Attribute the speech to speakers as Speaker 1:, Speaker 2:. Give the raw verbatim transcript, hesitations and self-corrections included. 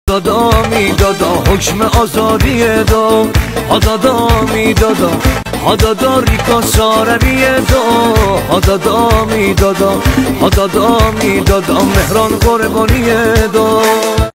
Speaker 1: دادا میدادا حکم آزادی دا دادا میدادا دادا ریکا سارمی دا دادا میدادا دادا میدادا مهران قربانی دا